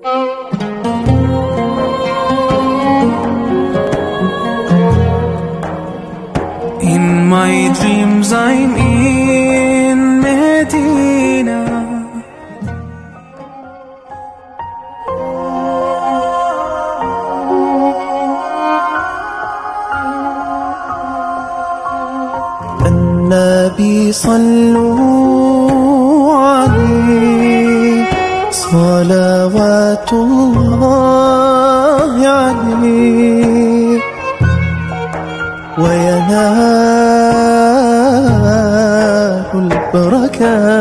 In my dreams I'm in Medina. النبي صلوا عليه صلوات الله عليه وينال البركات